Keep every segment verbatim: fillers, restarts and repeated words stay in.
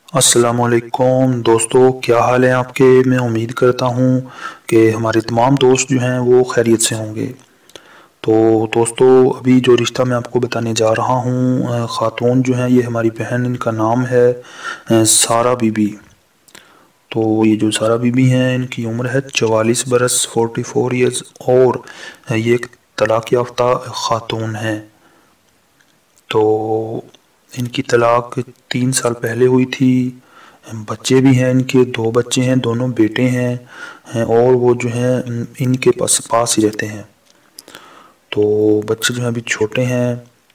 अस्सलाम वालेकुम दोस्तों, क्या हाल है आपके। मैं उम्मीद करता हूँ कि हमारे तमाम दोस्त जो हैं वो खैरियत से होंगे। तो दोस्तों, अभी जो रिश्ता मैं आपको बताने जा रहा हूँ, ख़ातून जो हैं ये हमारी बहन, इनका नाम है अ, सारा बीबी। तो ये जो सारा बीबी हैं इनकी उम्र है चवालीस बरस, फोर्टी फोर ईयर्स, और ये एक तलाक़ याफ्ता ख़ातून हैं। तो इनकी तलाक तीन साल पहले हुई थी। बच्चे भी हैं, इनके दो बच्चे हैं, दोनों बेटे हैं हैं और वो जो हैं इनके पास पास ही रहते हैं। तो बच्चे जो हैं अभी छोटे हैं।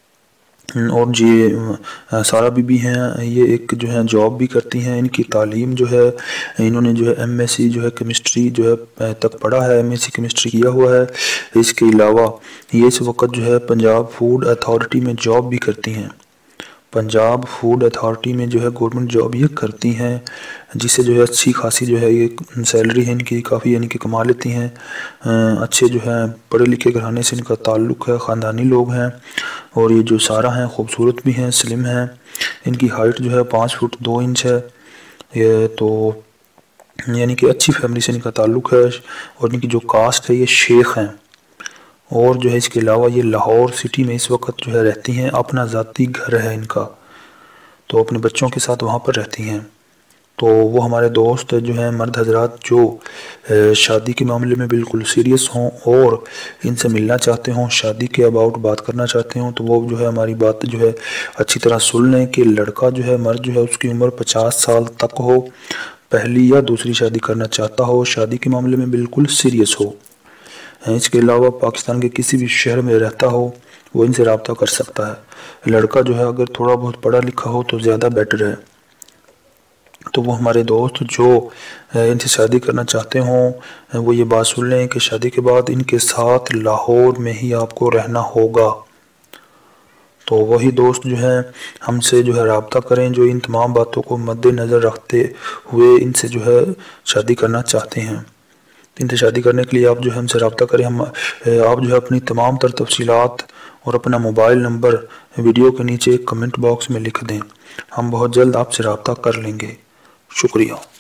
और ये सारा बीबी हैं, ये एक जो है जॉब भी करती हैं। इनकी तालीम जो है, इन्होंने जो है एमएससी जो है केमिस्ट्री जो है तक पढ़ा है, एमएससी केमिस्ट्री किया हुआ है। इसके अलावा ये इस वक्त जो है पंजाब फूड अथॉरिटी में जॉब भी करती हैं। पंजाब फूड अथॉरिटी में जो है गवर्नमेंट जॉब ये करती हैं, जिससे जो है अच्छी खासी जो है ये सैलरी है इनकी, काफ़ी यानी कि कमा लेती हैं। अच्छे जो है पढ़े लिखे घराने से इनका ताल्लुक़ है, ख़ानदानी लोग हैं। और ये जो सारा हैं खूबसूरत भी हैं, स्लिम हैं। इनकी हाइट जो है पाँच फुट दो इंच है। ये तो यानी कि अच्छी फैमिली से इनका ताल्लुक़ है। और इनकी जो कास्ट है ये शेख हैं। और जो है इसके अलावा ये लाहौर सिटी में इस वक्त जो है रहती हैं, अपना ज़ाती घर है इनका। तो अपने बच्चों के साथ वहाँ पर रहती हैं। तो वो हमारे दोस्त जो हैं मर्द हजरात, जो शादी के मामले में बिल्कुल सीरियस हों और इनसे मिलना चाहते हों, शादी के अबाउट बात करना चाहते हों, तो वो जो है हमारी बात जो है अच्छी तरह सुन लें कि लड़का जो है, मर्द जो है, उसकी उम्र पचास साल तक हो, पहली या दूसरी शादी करना चाहता हो, शादी के मामले में बिल्कुल सीरियस हो। इसके अलावा पाकिस्तान के किसी भी शहर में रहता हो, वो इनसे रब्ता कर सकता है। लड़का जो है अगर थोड़ा बहुत पढ़ा लिखा हो तो ज़्यादा बेटर है। तो वो हमारे दोस्त जो इनसे शादी करना चाहते हों, वो ये बात सुन लें कि शादी के बाद इनके साथ लाहौर में ही आपको रहना होगा। तो वही दोस्त जो हैं हमसे जो है रब्ता करें, जो इन तमाम बातों को मद्देनज़र रखते हुए इनसे जो है शादी करना चाहते हैं। इनसे शादी करने के लिए आप जो है हमसे रब्ता करें। हम आप जो है अपनी तमाम तर तफसीलात और अपना मोबाइल नंबर वीडियो के नीचे कमेंट बॉक्स में लिख दें। हम बहुत जल्द आपसे रब्ता कर लेंगे। शुक्रिया।